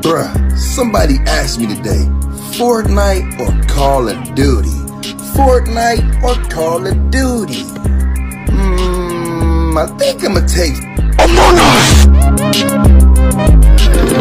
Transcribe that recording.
Bruh, somebody asked me today, Fortnite or Call of Duty? Fortnite or Call of Duty? I think I'ma take Among Us!